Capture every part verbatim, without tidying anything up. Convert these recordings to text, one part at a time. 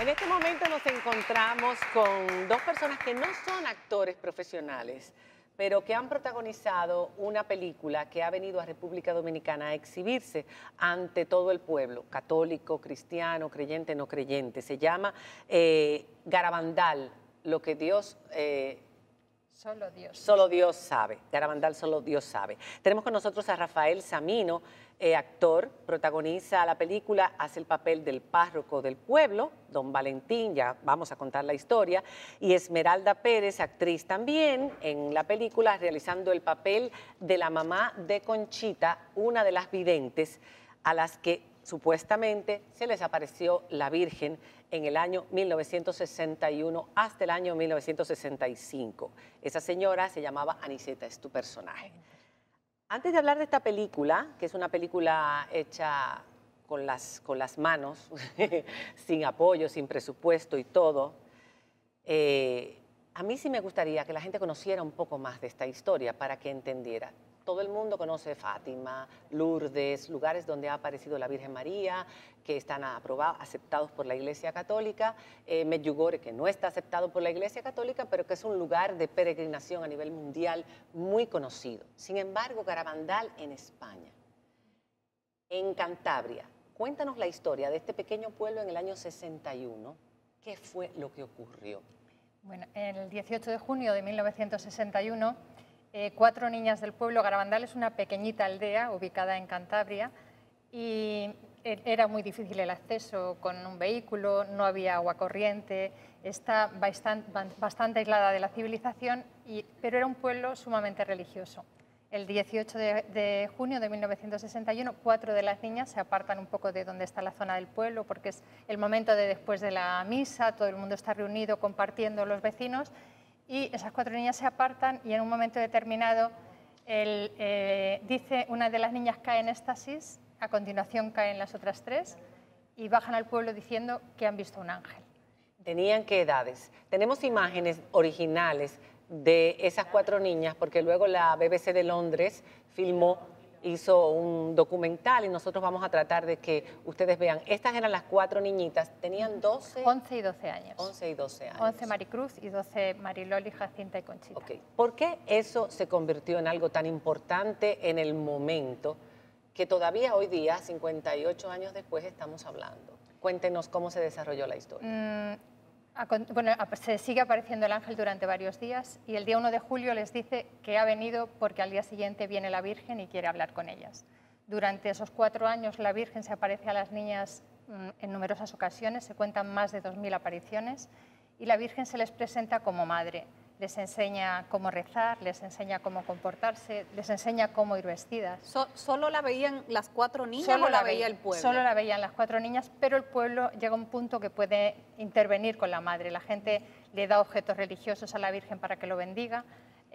En este momento nos encontramos con dos personas que no son actores profesionales, pero que han protagonizado una película que ha venido a República Dominicana a exhibirse ante todo el pueblo, católico, cristiano, creyente, no creyente. Se llama eh, Garabandal, lo que Dios... Eh, Solo Dios. Solo Dios sabe. Garabandal, solo Dios sabe. Tenemos con nosotros a Rafael Samino, eh, actor, protagoniza la película, hace el papel del párroco del pueblo, don Valentín, ya vamos a contar la historia, y Esmeralda Pérez, actriz también en la película, realizando el papel de la mamá de Conchita, una de las videntes a las que supuestamente se les apareció la Virgen en el año mil novecientos sesenta y uno hasta el año mil novecientos sesenta y cinco. Esa señora se llamaba Aniceta, es tu personaje. Antes de hablar de esta película, que es una película hecha con las, con las manos, sin apoyo, sin presupuesto y todo, eh, a mí sí me gustaría que la gente conociera un poco más de esta historia para que entendiera. Todo el mundo conoce Fátima, Lourdes, lugares donde ha aparecido la Virgen María, que están aprobados, aceptados por la Iglesia Católica, eh, Medjugorje, que no está aceptado por la Iglesia Católica, pero que es un lugar de peregrinación a nivel mundial muy conocido. Sin embargo, Garabandal en España, en Cantabria. Cuéntanos la historia de este pequeño pueblo en el año sesenta y uno. ¿Qué fue lo que ocurrió? Bueno, el dieciocho de junio de mil novecientos sesenta y uno, eh, cuatro niñas del pueblo, Garabandal es una pequeñita aldea ubicada en Cantabria y era muy difícil el acceso con un vehículo, no había agua corriente, está bastante, bastante aislada de la civilización, y, pero era un pueblo sumamente religioso. El dieciocho de junio de mil novecientos sesenta y uno, cuatro de las niñas se apartan un poco de donde está la zona del pueblo, porque es el momento de después de la misa, todo el mundo está reunido compartiendo, los vecinos, y esas cuatro niñas se apartan y en un momento determinado el, eh, dice una de las niñas cae en éxtasis, a continuación caen las otras tres y bajan al pueblo diciendo que han visto un ángel. ¿Tenían qué edades? Tenemos imágenes originales de esas cuatro niñas, porque luego la B B C de Londres filmó, hizo un documental y nosotros vamos a tratar de que ustedes vean. Estas eran las cuatro niñitas, tenían doce... once y doce años. once y doce años. once Maricruz y doce Mariloli, Jacinta y Conchita. Okay. ¿Por qué eso se convirtió en algo tan importante en el momento que todavía hoy día, cincuenta y ocho años después, estamos hablando? Cuéntenos cómo se desarrolló la historia. Mm, Bueno, se sigue apareciendo el ángel durante varios días y el día uno de julio les dice que ha venido porque al día siguiente viene la Virgen y quiere hablar con ellas. Durante esos cuatro años la Virgen se aparece a las niñas en numerosas ocasiones, se cuentan más de dos mil apariciones y la Virgen se les presenta como madre. Les enseña cómo rezar, les enseña cómo comportarse, les enseña cómo ir vestidas. So, ¿Solo la veían las cuatro niñas solo o la, la veía el pueblo? Solo la veían las cuatro niñas, pero el pueblo llega a un punto que puede intervenir con la madre. La gente le da objetos religiosos a la Virgen para que lo bendiga.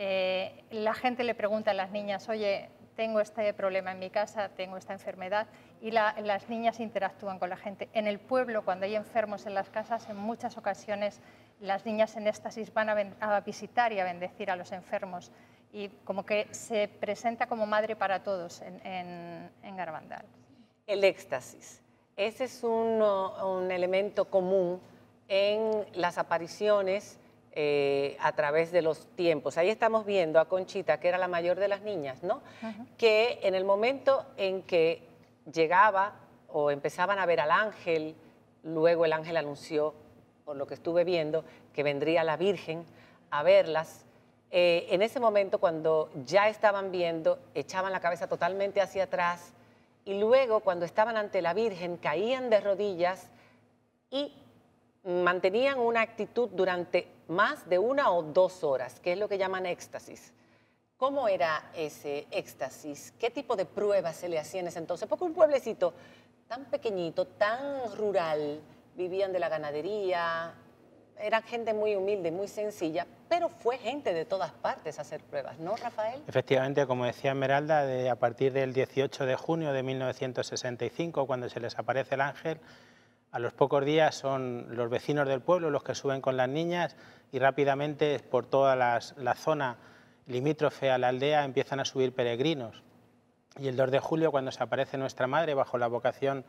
Eh, la gente le pregunta a las niñas, oye, tengo este problema en mi casa, tengo esta enfermedad, y la, las niñas interactúan con la gente. En el pueblo, cuando hay enfermos en las casas, en muchas ocasiones las niñas en éxtasis van a, a visitar y a bendecir a los enfermos, y como que se presenta como madre para todos en, en, en Garabandal. El éxtasis, ese es un, un elemento común en las apariciones eh, a través de los tiempos. Ahí estamos viendo a Conchita, que era la mayor de las niñas, ¿no? Uh-huh. Que en el momento en que llegaba o empezaban a ver al ángel, luego el ángel anunció, por lo que estuve viendo, que vendría la Virgen a verlas. Eh, en ese momento, cuando ya estaban viendo, echaban la cabeza totalmente hacia atrás y luego, cuando estaban ante la Virgen, caían de rodillas y mantenían una actitud durante más de una o dos horas, que es lo que llaman éxtasis. ¿Cómo era ese éxtasis? ¿Qué tipo de pruebas se le hacían en ese entonces? Porque un pueblecito tan pequeñito, tan rural, vivían de la ganadería, eran gente muy humilde, muy sencilla, pero fue gente de todas partes a hacer pruebas, ¿no, Rafael? Efectivamente, como decía Esmeralda, de, a partir del dieciocho de junio de mil novecientos sesenta y cinco, cuando se les aparece el ángel, a los pocos días son los vecinos del pueblo los que suben con las niñas y rápidamente por toda las, la zona limítrofe a la aldea empiezan a subir peregrinos. Y el dos de julio, cuando se aparece nuestra madre bajo la vocación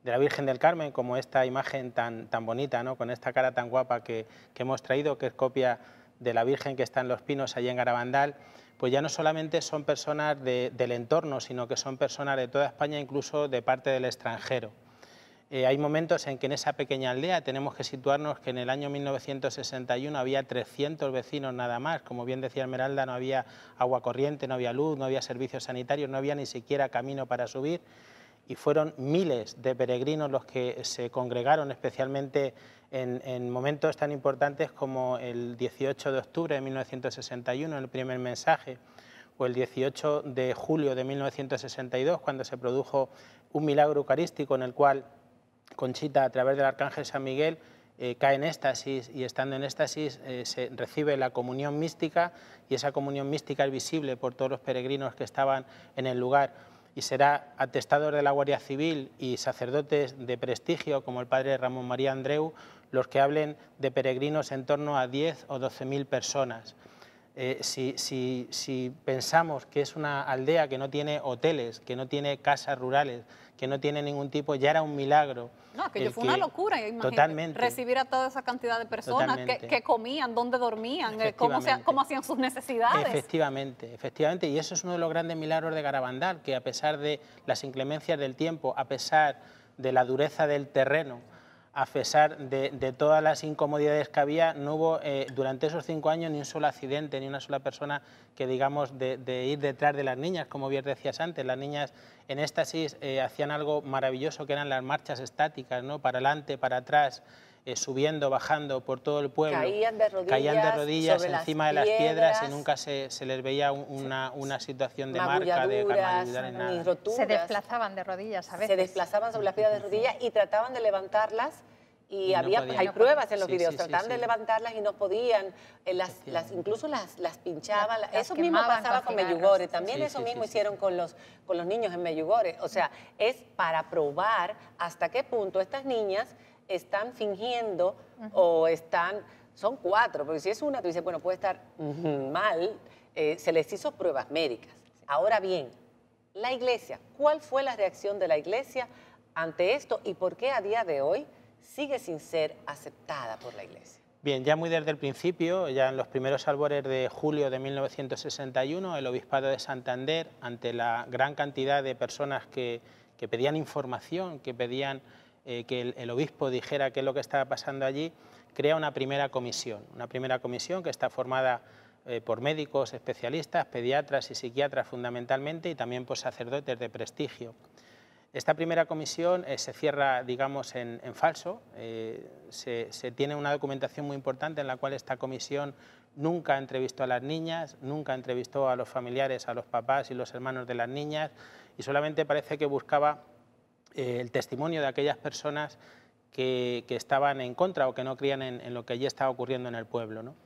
de la Virgen del Carmen, como esta imagen tan, tan bonita, ¿no? Con esta cara tan guapa que, que hemos traído, que es copia de la Virgen que está en Los Pinos, allí en Garabandal, pues ya no solamente son personas de, del entorno, sino que son personas de toda España, incluso de parte del extranjero. Eh, hay momentos en que en esa pequeña aldea tenemos que situarnos que en el año mil novecientos sesenta y uno había trescientos vecinos nada más. Como bien decía Esmeralda, no había agua corriente, no había luz, no había servicios sanitarios, no había ni siquiera camino para subir, y fueron miles de peregrinos los que se congregaron, especialmente en, en momentos tan importantes como el dieciocho de octubre de mil novecientos sesenta y uno, el primer mensaje, o el dieciocho de julio de mil novecientos sesenta y dos, cuando se produjo un milagro eucarístico en el cual Conchita, a través del Arcángel San Miguel, eh, cae en éxtasis, y estando en éxtasis eh, se recibe la comunión mística, y esa comunión mística es visible por todos los peregrinos que estaban en el lugar, y será atestador de la Guardia Civil y sacerdotes de prestigio como el padre Ramón María Andreu los que hablen de peregrinos en torno a diez o doce mil personas. Eh, si, si, si pensamos que es una aldea que no tiene hoteles, que no tiene casas rurales, que no tiene ningún tipo, ya era un milagro. No, que fue una locura, imagínate, totalmente, recibir a toda esa cantidad de personas que, que comían, dónde dormían, cómo, se, cómo hacían sus necesidades. Efectivamente, efectivamente, y eso es uno de los grandes milagros de Garabandal, que a pesar de las inclemencias del tiempo, a pesar de la dureza del terreno, a pesar de, de todas las incomodidades que había, no hubo eh, durante esos cinco años ni un solo accidente, ni una sola persona que, digamos, de, de ir detrás de las niñas, como bien decías antes. Las niñas en éxtasis eh, hacían algo maravilloso, que eran las marchas estáticas, ¿no? Para adelante, para atrás, eh, subiendo, bajando por todo el pueblo. Caían de rodillas, Caían de rodillas encima de las piedras, y nunca se, se les veía un, una, una situación de marca, de magulladuras, ni nada. Roturas. Se desplazaban de rodillas a veces. Se desplazaban sobre las piedras de rodillas y trataban de levantarlas. Y, y había, no hay pruebas en los sí, videos, sí, trataban sí, sí. de levantarlas y no podían, eh, las, las, incluso las, las pinchaban. Las, eso mismo pasaba con Meyugore, también sí, eso sí, mismo sí, hicieron sí. Con, los, con los niños en Meyugore. O sea, es para probar hasta qué punto estas niñas están fingiendo uh-huh. o están, son cuatro, porque si es una, tú dices, bueno, puede estar uh-huh, mal, eh, se les hizo pruebas médicas. Ahora bien, la iglesia, ¿cuál fue la reacción de la iglesia ante esto y por qué a día de hoy sigue sin ser aceptada por la Iglesia? Bien, ya muy desde el principio, ya en los primeros albores de julio de mil novecientos sesenta y uno, el Obispado de Santander, ante la gran cantidad de personas que, que pedían información, que pedían eh, que el, el obispo dijera qué es lo que estaba pasando allí, crea una primera comisión, una primera comisión que está formada eh, por médicos especialistas, pediatras y psiquiatras fundamentalmente, y también por sacerdotes de prestigio. Esta primera comisión eh, se cierra, digamos, en, en falso. Eh, se, se tiene una documentación muy importante en la cual esta comisión nunca entrevistó a las niñas, nunca entrevistó a los familiares, a los papás y los hermanos de las niñas, y solamente parece que buscaba eh, el testimonio de aquellas personas que, que estaban en contra o que no creían en, en lo que allí estaba ocurriendo en el pueblo, ¿no?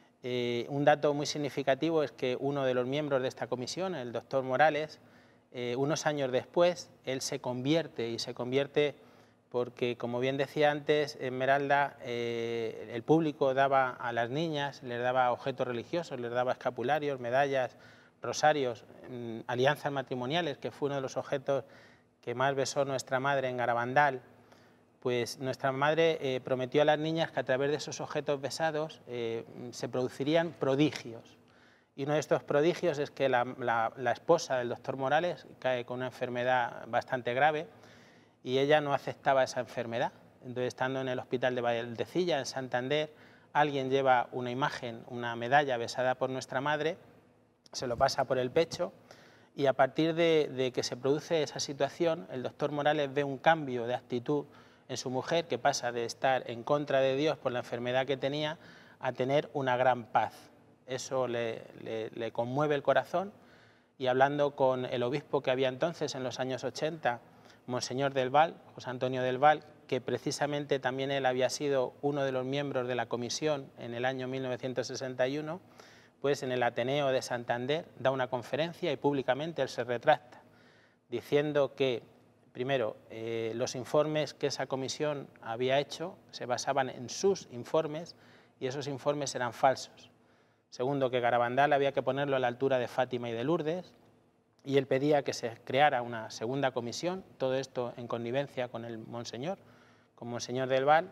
Eh, un dato muy significativo es que uno de los miembros de esta comisión, el doctor Morales, Eh, unos años después, él se convierte, y se convierte porque, como bien decía antes Esmeralda, eh, el público daba a las niñas, les daba objetos religiosos, les daba escapularios, medallas, rosarios, eh, alianzas matrimoniales, que fue uno de los objetos que más besó nuestra madre en Garabandal. Pues nuestra madre eh, prometió a las niñas que a través de esos objetos besados eh, se producirían prodigios. Y uno de estos prodigios es que la, la, la esposa del doctor Morales cae con una enfermedad bastante grave y ella no aceptaba esa enfermedad. Entonces, estando en el hospital de Valdecilla, en Santander, alguien lleva una imagen, una medalla besada por nuestra madre, se lo pasa por el pecho, y a partir de, de que se produce esa situación, el doctor Morales ve un cambio de actitud en su mujer, que pasa de estar en contra de Dios por la enfermedad que tenía a tener una gran paz. Eso le, le, le conmueve el corazón, y hablando con el obispo que había entonces, en los años ochenta, Monseñor del Val, José Antonio del Val, que precisamente también él había sido uno de los miembros de la comisión en el año mil novecientos sesenta y uno, pues en el Ateneo de Santander da una conferencia y públicamente él se retracta, diciendo que, primero, eh, los informes que esa comisión había hecho se basaban en sus informes y esos informes eran falsos. Segundo, que Garabandal había que ponerlo a la altura de Fátima y de Lourdes. y él pedía que se creara una segunda comisión, todo esto en connivencia con el Monseñor, con Monseñor del Val,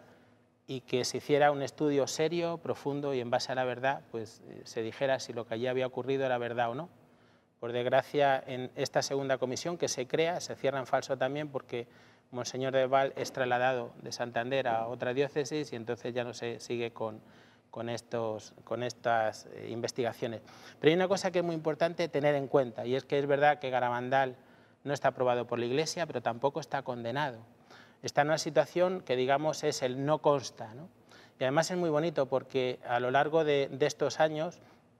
y que se hiciera un estudio serio, profundo y en base a la verdad, pues eh, se dijera si lo que allí había ocurrido era verdad o no. Por desgracia, en esta segunda comisión que se crea, se cierra en falso también porque Monseñor del Val es trasladado de Santander a otra diócesis y entonces ya no se sigue con, con, estos, con estas eh, investigaciones. Pero hay una cosa que es muy importante tener en cuenta, y es que es verdad que Garabandal no está aprobado por la Iglesia, pero tampoco está condenado. Está en una situación que, digamos, es el no consta, ¿no? Y además es muy bonito porque a lo largo de, de estos años,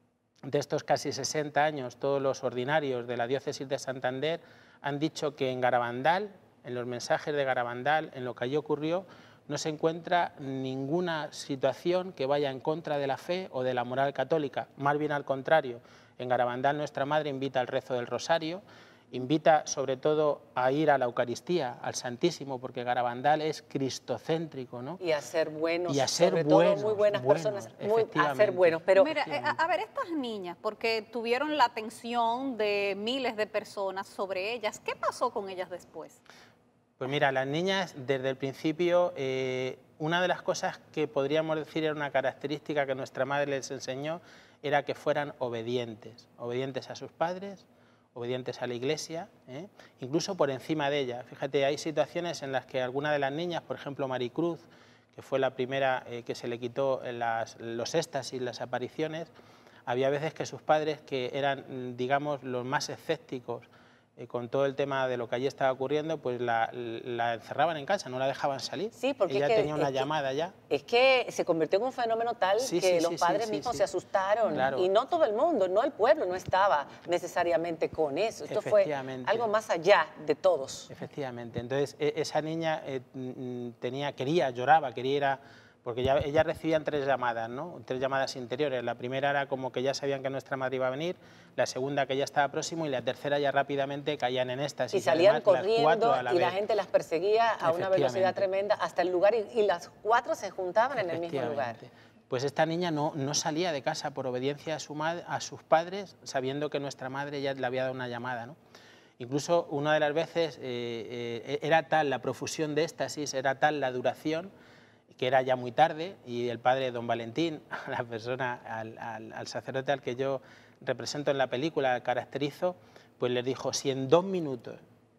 de estos casi sesenta años, todos los ordinarios de la diócesis de Santander han dicho que en Garabandal, en los mensajes de Garabandal, en lo que allí ocurrió, no se encuentra ninguna situación que vaya en contra de la fe o de la moral católica, más bien al contrario. En Garabandal nuestra Madre invita al rezo del Rosario, invita sobre todo a ir a la Eucaristía, al Santísimo, porque Garabandal es cristocéntrico, ¿no? Y a ser buenos, y a ser sobre buenos, todo muy buenas buenos, personas, muy, a ser buenos. Pero mira, a, a ver, estas niñas, porque tuvieron la atención de miles de personas sobre ellas, ¿qué pasó con ellas después? Pues mira, las niñas desde el principio, eh, una de las cosas que podríamos decir era una característica que nuestra madre les enseñó, era que fueran obedientes, obedientes a sus padres, obedientes a la Iglesia, ¿eh? Incluso por encima de ella. Fíjate, hay situaciones en las que alguna de las niñas, por ejemplo Maricruz, que fue la primera eh, que se le quitó las, los éxtasis, las apariciones, había veces que sus padres, que eran, digamos, los más escépticos eh, con todo el tema de lo que allí estaba ocurriendo, pues la, la encerraban en casa, no la dejaban salir. Sí, porque ella es que, tenía una es llamada que, ya. Es que se convirtió en un fenómeno tal sí, que sí, los sí, padres sí, mismos sí, se sí. asustaron. Claro. Y no todo el mundo, no el pueblo, no estaba necesariamente con eso. Esto fue algo más allá de todos. Efectivamente. Entonces, e esa niña eh, tenía, quería, lloraba, quería ir a... Porque ya, ellas recibían tres llamadas, ¿no? Tres llamadas interiores. La primera era como que ya sabían que nuestra madre iba a venir, la segunda que ya estaba próximo y la tercera ya rápidamente caían en éxtasis. Y salían además, corriendo a la y vez. la gente las perseguía a una velocidad tremenda hasta el lugar y, y las cuatro se juntaban en el mismo lugar. Pues esta niña no, no salía de casa por obediencia a, su madre, a sus padres, sabiendo que nuestra madre ya le había dado una llamada, ¿no? Incluso una de las veces eh, eh, era tal la profusión de éxtasis, era tal la duración, que era ya muy tarde y el padre don Valentín, la persona, al, al, al sacerdote al que yo represento en la película, caracterizo, pues les dijo, si en dos minutos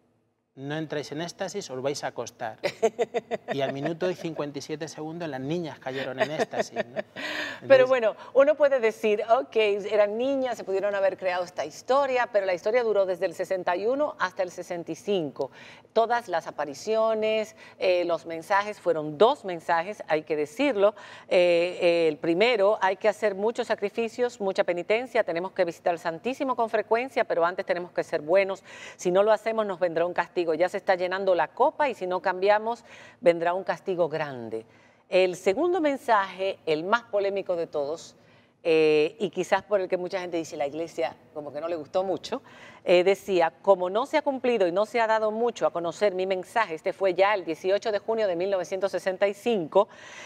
no entráis en éxtasis, os vais a acostar. Y al minuto y cincuenta y siete segundos las niñas cayeron en éxtasis, ¿no? Entonces, pero bueno, uno puede decir, ok, eran niñas, se pudieron haber creado esta historia, pero la historia duró desde el sesenta y uno hasta el sesenta y cinco. Todas las apariciones, eh, los mensajes, fueron dos mensajes, hay que decirlo. Eh, eh, el primero, hay que hacer muchos sacrificios, mucha penitencia, tenemos que visitar al Santísimo con frecuencia, pero antes tenemos que ser buenos. Si no lo hacemos, nos vendrá un castigo. Ya se está llenando la copa y si no cambiamos, vendrá un castigo grande. El segundo mensaje, el más polémico de todos, eh, y quizás por el que mucha gente dice la Iglesia como que no le gustó mucho, eh, decía, como no se ha cumplido y no se ha dado mucho a conocer mi mensaje, este fue ya el dieciocho de junio de mil novecientos sesenta y cinco,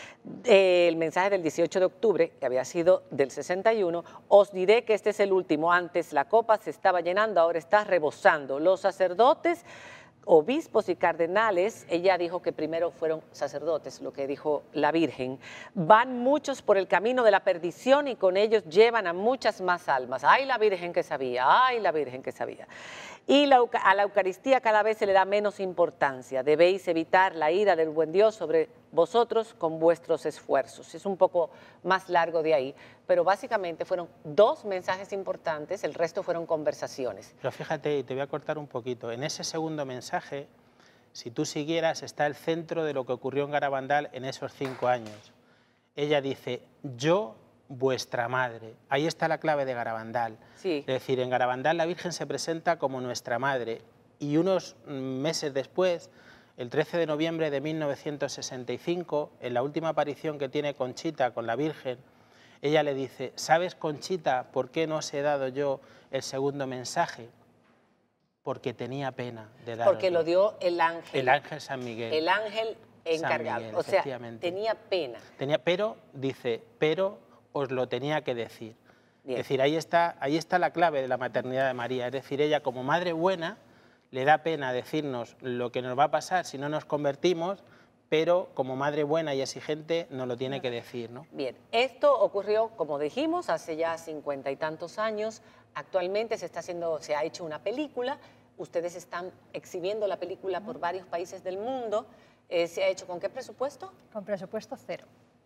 eh, el mensaje del dieciocho de octubre, que había sido del sesenta y uno, os diré que este es el último, antes la copa se estaba llenando, ahora está rebosando. Los sacerdotes, obispos y cardenales, ella dijo que primero fueron sacerdotes, lo que dijo la Virgen, van muchos por el camino de la perdición y con ellos llevan a muchas más almas. ¡Ay, la Virgen que sabía! ¡Ay, la Virgen que sabía! Y la, a la Eucaristía cada vez se le da menos importancia. Debéis evitar la ira del buen Dios sobre vosotros con vuestros esfuerzos. Es un poco más largo de ahí, pero básicamente fueron dos mensajes importantes, el resto fueron conversaciones. Pero fíjate, y te voy a cortar un poquito, en ese segundo mensaje, si tú siguieras, está el centro de lo que ocurrió en Garabandal en esos cinco años. Ella dice, yo, vuestra madre. Ahí está la clave de Garabandal. Sí. Es decir, en Garabandal la Virgen se presenta como nuestra madre y unos meses después, el trece de noviembre de mil novecientos sesenta y cinco, en la última aparición que tiene Conchita con la Virgen, ella le dice, ¿sabes, Conchita, por qué no os he dado yo el segundo mensaje? Porque tenía pena de darlo. Porque lo dio el ángel. El ángel San Miguel. El ángel encargado. Miguel, o sea, tenía pena. Tenía, pero, dice, pero os lo tenía que decir. Es decir, ahí está, ahí está la clave de la maternidad de María. Es decir, ella como madre buena le da pena decirnos lo que nos va a pasar si no nos convertimos, pero como madre buena y exigente nos lo tiene que decir, ¿no? Bien, esto ocurrió, como dijimos, hace ya cincuenta y tantos años. Actualmente se está haciendo, se ha hecho una película. Ustedes están exhibiendo la película por varios países del mundo. Eh, ¿Se ha hecho con qué presupuesto? Con presupuesto cero.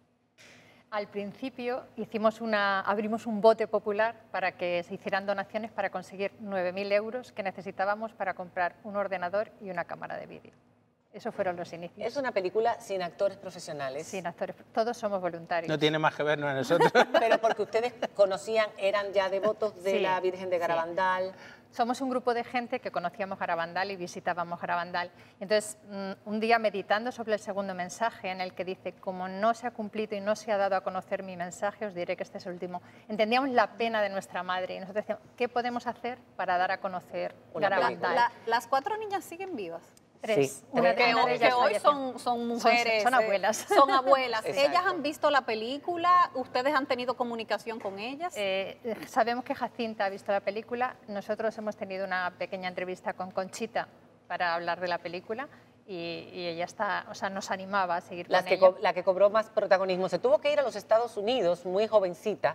Al principio hicimos una, abrimos un bote popular para que se hicieran donaciones para conseguir nueve mil euros que necesitábamos para comprar un ordenador y una cámara de vídeo. Esos fueron los inicios. Es una película sin actores profesionales. Sin actores, todos somos voluntarios. No tiene más que vernos a nosotros. Pero porque ustedes conocían, eran ya devotos de Sí, la Virgen de Garabandal. Sí. Somos un grupo de gente que conocíamos Garabandal y visitábamos Garabandal. Entonces, un día meditando sobre el segundo mensaje, en el que dice, como no se ha cumplido y no se ha dado a conocer mi mensaje, os diré que este es el último. Entendíamos la pena de nuestra madre y nosotros decíamos, ¿qué podemos hacer para dar a conocer Garabandal? La, la, ¿Las cuatro niñas siguen vivas? Tres. Sí. Una, Que, una de hoy, ellas que hoy falleció. son, son mujeres. Son, son abuelas. Eh, son abuelas. Exacto. ¿Ellas han visto la película? ¿Ustedes han tenido comunicación con ellas? Eh, sabemos que Jacinta ha visto la película. Nosotros hemos tenido una pequeña entrevista con Conchita para hablar de la película y, y ella está, o sea, nos animaba a seguir Las con que ella. co- la que cobró más protagonismo. Se tuvo que ir a los Estados Unidos, muy jovencita,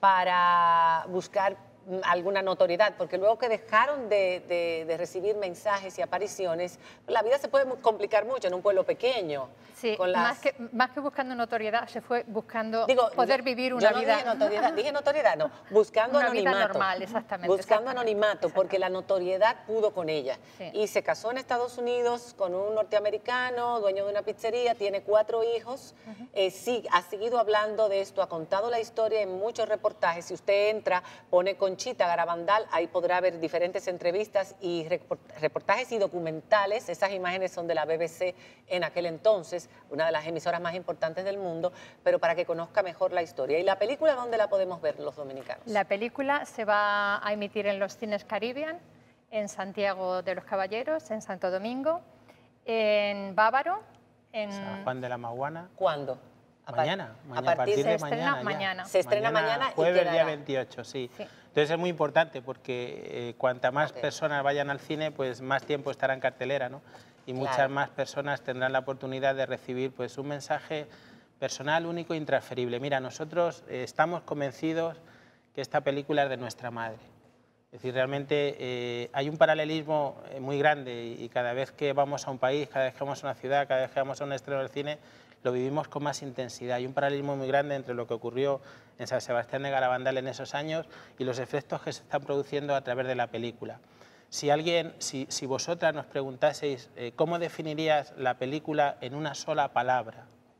para buscar mm, alguna notoriedad, porque luego que dejaron de, de- de recibir mensajes y apariciones, la vida se puede mu- complicar mucho en un pueblo pequeño. Sí, con las- más, que, más que buscando notoriedad, se fue buscando Digo, poder yo- vivir yo una no vida... Dije notoriedad, dije notoriedad, no, buscando Una vida anonimato. normal, exactamente, Buscando exactamente, anonimato, porque la notoriedad pudo con ella. Sí. Y se casó en Estados Unidos con un norteamericano, dueño de una pizzería, tiene cuatro hijos. Eh, sí, ha seguido hablando de esto, ha contado la historia en muchos reportajes. Si usted entra, pone Conchita Garabandal, ahí podrá ver diferentes entrevistas y report- reportajes y documentales. Esas imágenes son de la B B C en aquel entonces, una de las emisoras más importantes del mundo, pero para que conozca mejor la historia. ¿Y la película dónde la podemos ver los dominicanos? La película se va a emitir en los cines Caribbean, en Santiago de los Caballeros, en Santo Domingo, en Bávaro, en... San Juan de la Maguana. ¿Cuándo? A par- Mañana, a mañana, a partir partir se de estrena mañana. ya. mañana. Se estrena mañana y Jueves quedará. día veintiocho, sí. Sí. Entonces es muy importante porque eh, cuanta más Ok. personas vayan al cine, pues más tiempo estará en cartelera, ¿no? Y muchas Claro. más personas tendrán la oportunidad de recibir pues un mensaje personal, único e intransferible. Mira, nosotros eh, estamos convencidos que esta película es de nuestra madre. Es decir, realmente eh, hay un paralelismo eh, muy grande y, y cada vez que vamos a un país, cada vez que vamos a una ciudad, cada vez que vamos a un estreno del cine, lo vivimos con más intensidad. Hay un paralelismo muy grande entre lo que ocurrió en San Sebastián de Garabandal en esos años y los efectos que se están produciendo a través de la película. Si alguien, si, si vosotras nos preguntaseis eh, cómo definirías la película en una sola palabra,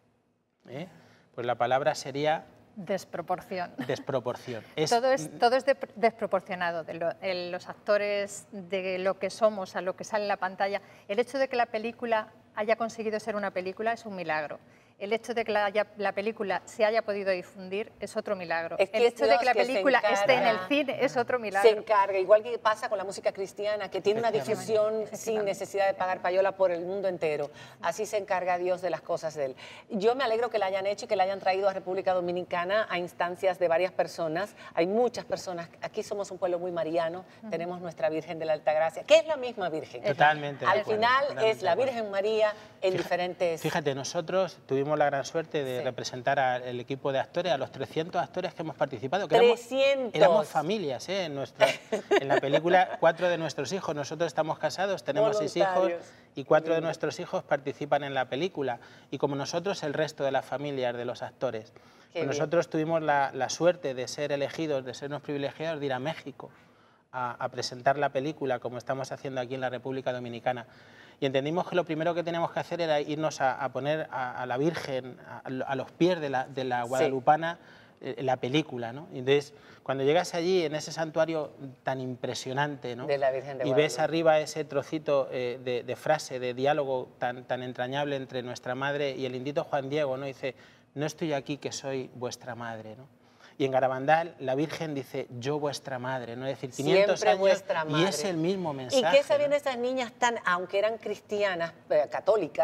¿eh? Pues la palabra sería Desproporción. desproporción. Es, Todo es, todo es de- desproporcionado, de lo- el- los actores, de lo que somos, a lo que sale en la pantalla. El hecho de que la película haya conseguido ser una película es un milagro. El hecho de que la, haya- la película se haya podido difundir es otro milagro. Es que el es hecho de Dios que la que se película esté en el encarga. cine es otro Se milagro. encarga, igual que pasa con la música cristiana, que tiene una difusión sin necesidad de pagar payola por el mundo entero. Así se encarga Dios de las cosas de él. Yo me alegro que la hayan hecho y que la hayan traído a República Dominicana a instancias de varias personas. Hay muchas personas, aquí somos un pueblo muy mariano, tenemos nuestra Virgen de la Altagracia, que es la misma Virgen. Totalmente de Al acuerdo, final totalmente es la de acuerdo. Virgen María en Fija- diferentes... Fíjate, nosotros tuvimos la gran suerte de Sí. representar al equipo de actores, a los trescientos actores que hemos participado. Que éramos- trescientos. Éramos, familias, ¿eh? En, nuestra, en la película, cuatro de nuestros hijos, nosotros estamos casados, tenemos seis hijos Voluntarios. y cuatro de nuestros hijos participan en la película. Y como nosotros, el resto de las familias de los actores. Qué Pues bien. nosotros tuvimos la, la suerte de ser elegidos, de ser unos privilegiados, de ir a México a, a presentar la película, como estamos haciendo aquí en la República Dominicana. Y entendimos que lo primero que teníamos que hacer era irnos a, a poner a, a la Virgen a, a los pies de la, de la guadalupana eh, la película, ¿no? Y entonces, cuando llegas allí, en ese santuario tan impresionante, ¿no? De la Virgen de y ves Guadalupe. arriba ese trocito eh, de, de frase, de diálogo tan, tan entrañable entre nuestra madre y el indito Juan Diego, ¿no? Dice, no estoy aquí que soy vuestra madre, ¿no? Y en Garabandal la Virgen dice, yo vuestra madre, ¿no? Es decir, quinientos Siempre años vuestra y madre. es el mismo ¿Y mensaje. qué sabían ¿no? esas niñas tan, aunque eran cristianas, eh, católicas,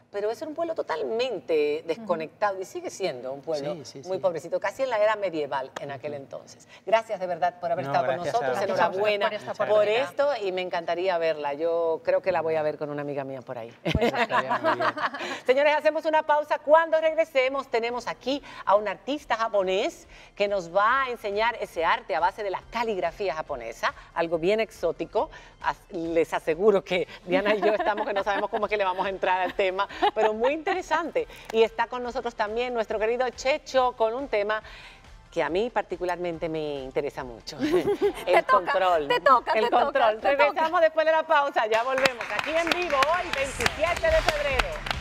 pero ese era un pueblo totalmente desconectado y sigue siendo un pueblo Sí, sí, muy sí. pobrecito, casi en la era medieval en aquel entonces. Gracias de verdad por haber No, estado con gracias a nosotros, vosotros. enhorabuena Por esta por oportunidad. esto y me encantaría verla. Yo creo que la voy a ver con una amiga mía por ahí. Estaría muy bien. Señores, hacemos una pausa. Cuando regresemos tenemos aquí a un artista japonés que nos va a enseñar ese arte a base de la caligrafía japonesa, algo bien exótico. As- Les aseguro que Diana y yo estamos que no sabemos cómo es que le vamos a entrar al tema, pero muy interesante. Y está con nosotros también nuestro querido Checho con un tema que a mí particularmente me interesa mucho. El toca, control. te toca, El te toca, control. te Regresamos después de la pausa. Ya volvemos aquí en vivo hoy, veintisiete de febrero.